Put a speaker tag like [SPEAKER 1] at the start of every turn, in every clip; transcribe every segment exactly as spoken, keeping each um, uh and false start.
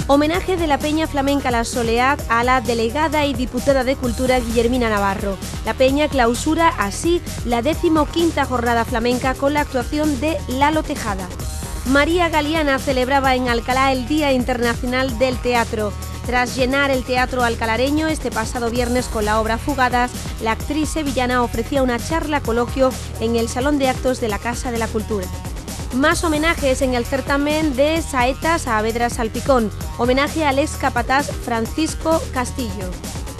[SPEAKER 1] Homenaje de la Peña Flamenca La Soleá a la delegada y diputada de Cultura Guillermina Navarro. La Peña clausura así la decimoquinta jornada flamenca con la actuación de Lalo Tejada. María Galiana celebraba en Alcalá el Día Internacional del Teatro. Tras llenar el teatro alcalareño este pasado viernes con la obra Fugadas, la actriz sevillana ofrecía una charla coloquio en el Salón de Actos de la Casa de la Cultura. Más homenajes en el certamen de Saetas Saavedra Salpicón. Homenaje al ex capataz Francisco Castillo.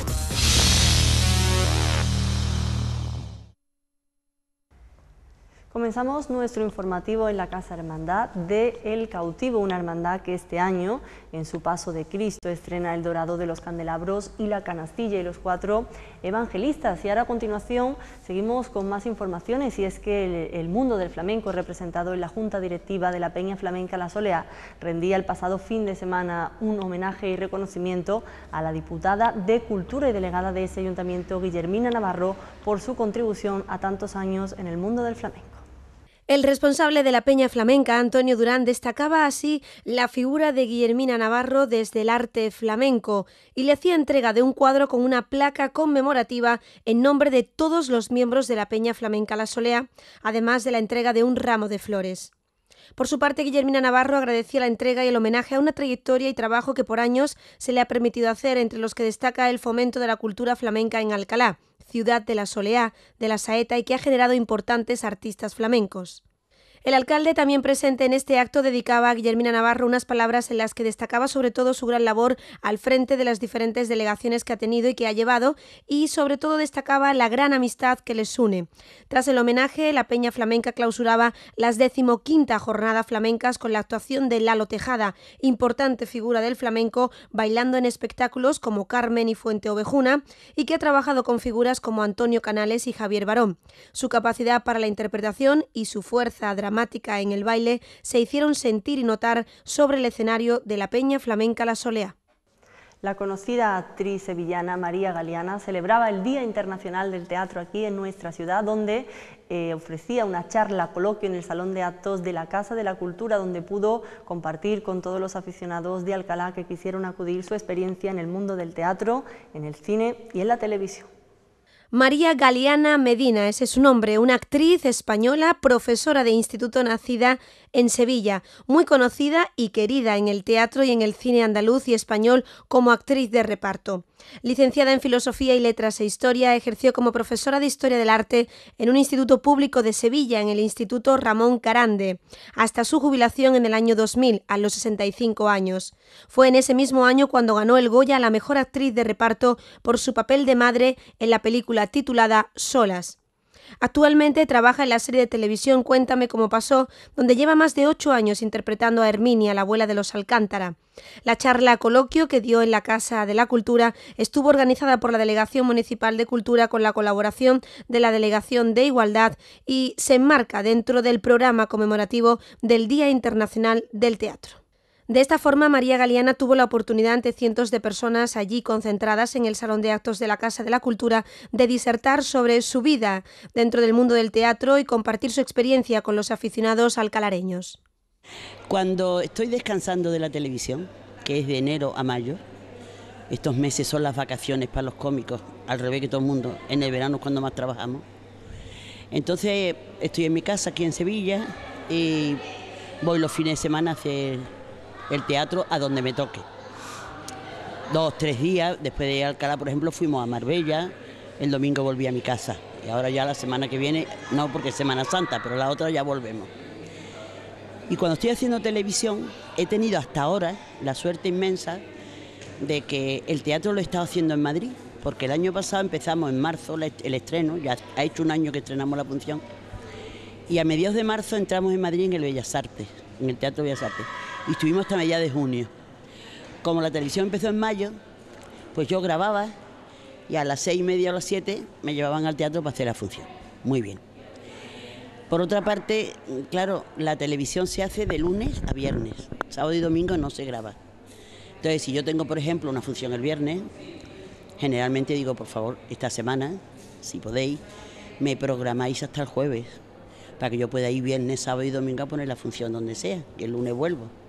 [SPEAKER 2] Comenzamos nuestro informativo en la Casa Hermandad de El Cautivo, una hermandad que este año, en su paso de Cristo, estrena el dorado de los candelabros y la canastilla y los cuatro evangelistas. Y ahora a continuación seguimos con más informaciones, y es que el, el mundo del flamenco, representado en la Junta Directiva de la Peña Flamenca La Soleá, rendía el pasado fin de semana un homenaje y reconocimiento a la diputada de Cultura y delegada de ese ayuntamiento, Guillermina Navarro, por su contribución a tantos años en el mundo del flamenco.
[SPEAKER 1] El responsable de la Peña Flamenca, Antonio Durán, destacaba así la figura de Guillermina Navarro desde el arte flamenco y le hacía entrega de un cuadro con una placa conmemorativa en nombre de todos los miembros de la Peña Flamenca La Soleá, además de la entrega de un ramo de flores. Por su parte, Guillermina Navarro agradecía la entrega y el homenaje a una trayectoria y trabajo que por años se le ha permitido hacer, entre los que destaca el fomento de la cultura flamenca en Alcalá, ciudad de La Soleá, de la Saeta, y que ha generado importantes artistas flamencos. El alcalde, también presente en este acto, dedicaba a Guillermina Navarro unas palabras en las que destacaba sobre todo su gran labor al frente de las diferentes delegaciones que ha tenido y que ha llevado, y sobre todo destacaba la gran amistad que les une. Tras el homenaje, la Peña Flamenca clausuraba las decimoquinta jornada flamencas con la actuación de Lalo Tejada, importante figura del flamenco, bailando en espectáculos como Carmen y Fuente Ovejuna, y que ha trabajado con figuras como Antonio Canales y Javier Barón. Su capacidad para la interpretación y su fuerza dramática en el baile se hicieron sentir y notar sobre el escenario de la Peña Flamenca La Soleá.
[SPEAKER 2] La conocida actriz sevillana María Galiana celebraba el Día Internacional del Teatro aquí en nuestra ciudad, donde eh, ofrecía una charla coloquio en el Salón de Actos de la Casa de la Cultura, donde pudo compartir con todos los aficionados de Alcalá que quisieron acudir su experiencia en el mundo del teatro, en el cine y en la televisión.
[SPEAKER 1] María Galiana Medina, ese es su nombre, una actriz española, profesora de instituto, nacida en Sevilla, muy conocida y querida en el teatro y en el cine andaluz y español como actriz de reparto. Licenciada en Filosofía y Letras e Historia, ejerció como profesora de Historia del Arte en un instituto público de Sevilla, en el Instituto Ramón Carande, hasta su jubilación en el año dos mil, a los sesenta y cinco años. Fue en ese mismo año cuando ganó el Goya a la mejor actriz de reparto por su papel de madre en la película titulada Solas. Actualmente trabaja en la serie de televisión Cuéntame cómo pasó, donde lleva más de ocho años interpretando a Herminia, la abuela de los Alcántara. La charla coloquio que dio en la Casa de la Cultura estuvo organizada por la Delegación Municipal de Cultura con la colaboración de la Delegación de Igualdad y se enmarca dentro del programa conmemorativo del Día Internacional del Teatro. De esta forma, María Galiana tuvo la oportunidad, ante cientos de personas allí concentradas en el Salón de Actos de la Casa de la Cultura, de disertar sobre su vida dentro del mundo del teatro y compartir su experiencia con los aficionados alcalareños.
[SPEAKER 3] Cuando estoy descansando de la televisión, que es de enero a mayo, estos meses son las vacaciones para los cómicos, al revés que todo el mundo, en el verano es cuando más trabajamos. Entonces estoy en mi casa aquí en Sevilla y voy los fines de semana a hacer el teatro a donde me toque. Dos, tres días, después de Alcalá, por ejemplo, fuimos a Marbella, el domingo volví a mi casa. Y ahora ya la semana que viene, no porque es Semana Santa, pero la otra ya volvemos. Y cuando estoy haciendo televisión, he tenido hasta ahora la suerte inmensa de que el teatro lo he estado haciendo en Madrid, porque el año pasado empezamos en marzo el estreno, ya ha hecho un año que estrenamos la función, y a mediados de marzo entramos en Madrid en el Bellas Artes, en el Teatro Bellas Artes. Y estuvimos hasta mediados de junio. Como la televisión empezó en mayo, pues yo grababa y a las seis y media o las siete me llevaban al teatro para hacer la función. Muy bien. Por otra parte, claro, la televisión se hace de lunes a viernes. Sábado y domingo no se graba. Entonces, si yo tengo, por ejemplo, una función el viernes, generalmente digo, por favor, esta semana, si podéis, me programáis hasta el jueves, para que yo pueda ir viernes, sábado y domingo a poner la función donde sea, que el lunes vuelvo.